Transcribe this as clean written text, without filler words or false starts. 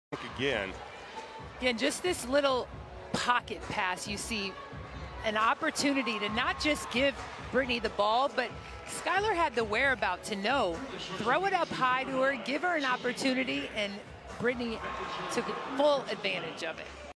Again. Yeah, just this little pocket pass, you see an opportunity to not just give Brittany the ball, but Skylar had the whereabout to know, throw it up high to her, give her an opportunity, and Brittany took full advantage of it.